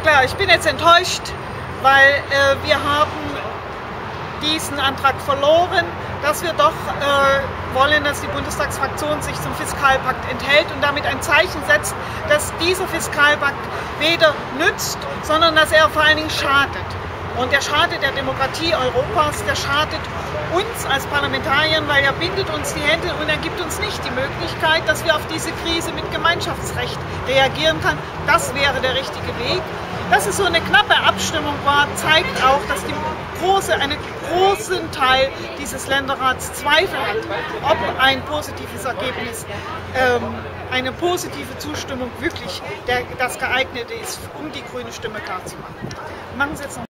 klar, ich bin jetzt enttäuscht, weil wir haben diesen Antrag verloren, dass wir doch wollen, dass die Bundestagsfraktion sich zum Fiskalpakt enthält und damit ein Zeichen setzt, dass dieser Fiskalpakt weder nützt, sondern dass er vor allen Dingen schadet. Und der schadet der Demokratie Europas, der schadet uns als Parlamentariern, weil er bindet uns die Hände und er gibt uns nicht die Möglichkeit, dass wir auf diese Krise mit Gemeinschaftsrecht reagieren können. Das wäre der richtige Weg. Dass es so eine knappe Abstimmung war, zeigt auch, dass einen großen Teil dieses Länderrats Zweifel hat, ob ein positives Ergebnis, eine positive Zustimmung wirklich das geeignete ist, um die grüne Stimme klarzumachen. Machen Sie jetzt noch